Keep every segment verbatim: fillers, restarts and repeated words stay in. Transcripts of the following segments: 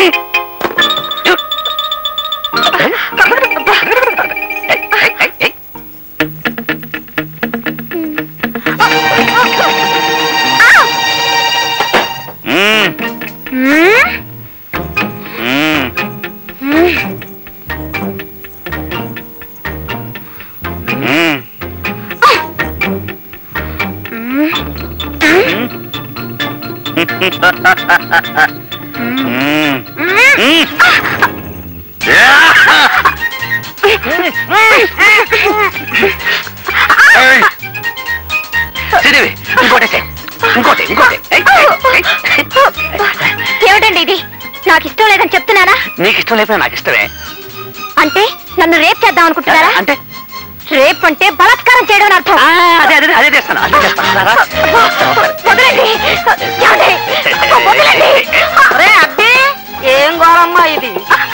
ఏమిటండి ఇది? నాకు ఇష్టం లేదని చెప్తున్నానా? నీకు ఇష్టం లేకపోతే నాకు ఇష్టమే. అంటే నన్ను రేప్ చేద్దాం అనుకుంటున్నారా? అంటే రేప్ అంటే బలాత్కారం చేయడం అని అర్థం. అదే అదే అదే చేస్తాను అదే చేస్తాను. ఏం గోరమ్మా ఇది?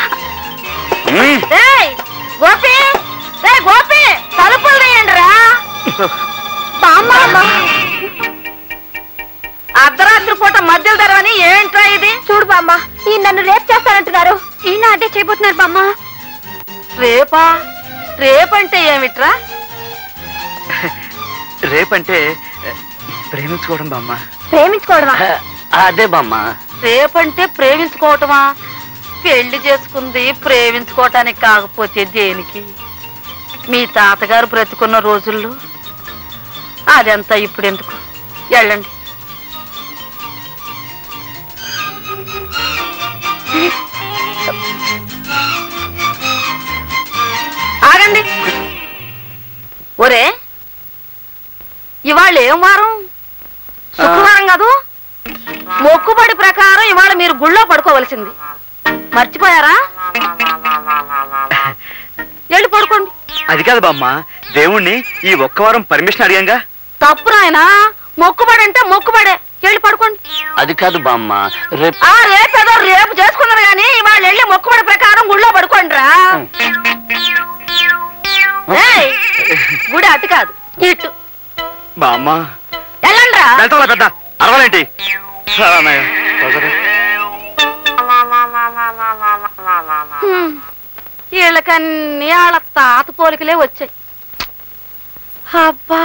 గోపి గోపి తలుపులు వేయండి రా. అర్ధరాత్రి పూట మధ్యలో తెరవని ఏంట్రా ఇది? చూడు బామ్మ, ఈ నన్ను రేప్ చేస్తానంటున్నారు. ఈయన అదే చేయబోతున్నారు బామ్మ. రేపా? రేపంటే ఏమిట్రా? రేపంటే ప్రేమించుకోవడం బామ్మ. ప్రేమించుకోవడమా? అదే బామ్మ. రేపంటే ప్రేమించుకోవటమా? పెళ్లి చేసుకుంది ప్రేమించుకోవటానికి కాకపోతే దేనికి? మీ తాతగారు బ్రతుకున్న రోజుల్లో అదంతా ఇప్పుడు ఎందుకు? వెళ్ళండి. ఆగండి. ఒరే, ఇవాళ ఏం వారం? శుక్రవారం కాదు? మొక్కుబడి ప్రకారం ఇవాళ మీరు గుళ్ళో పడుకోవలసింది. మర్చిపోయారా? వెళ్ళి పడుకోండి. అది కాదు బామ్మ, దేవుణ్ణి ఈ ఒక్క వారం పర్మిషన్ అడిగాంగా. తప్పు నాయనా, మొక్కుబడి అంటే మొక్కుబడే. వెళ్ళి పడుకోండి. అది కాదు బామ్మ, రేపు రేపేదో రేపు చేసుకున్నారు కానీ ఇవాళ వెళ్ళి మొక్కుబడి ప్రకారం గుళ్ళో పడుకోండి రా. గుడి అటు కాదు ఇటు. బామ్మ వెళ్ళండి రా. వెళ్తా పెద్ద అరవాలేంటి? వీళ్ళకన్నీ వాళ్ళ తాత పోలికలే వచ్చాయి. అబ్బా,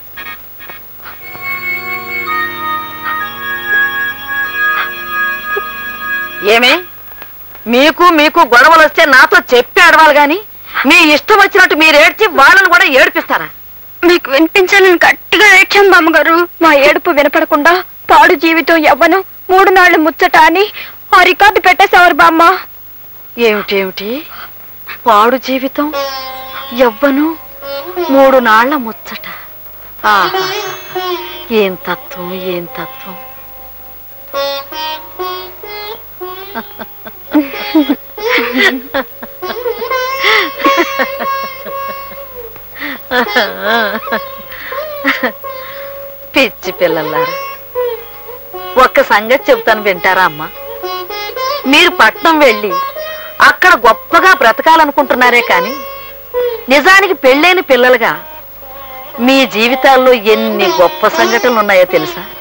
ఏమే మీకు మీకు గొడవలు వస్తే నాతో చెప్పి ఆడవాలి గాని మీ ఇష్టం వచ్చినట్టు మీరు ఏడ్చి వాళ్ళని కూడా ఏడిపిస్తారా? మీకు వినిపించాలని గట్టిగా ఏడ్చాం బామ్మగారు. మా ఏడుపు వినపడకుండా పాడు జీవితం యవ్వను మూడు నాళ్లు ముచ్చట అని ఆ రికార్డు పెట్టేసేవారు బామ్మ. ఏమిటేమిటి? పాడు జీవితం యవ్వను మూడు నాళ్ల ముచ్చట. ఆహా, ఏం తత్వం, ఏం తత్వం. పిచ్చి పిల్లలారా, ఒక్క సంగతి చెబుతాను, వింటారా అమ్మా? మీరు పట్నం వెళ్ళి అక్కడ గొప్పగా బ్రతకాలనుకుంటున్నారే కానీ నిజానికి పెళ్ళైన పిల్లలుగా మీ జీవితాల్లో ఎన్ని గొప్ప సంఘటనలు ఉన్నాయో తెలుసా?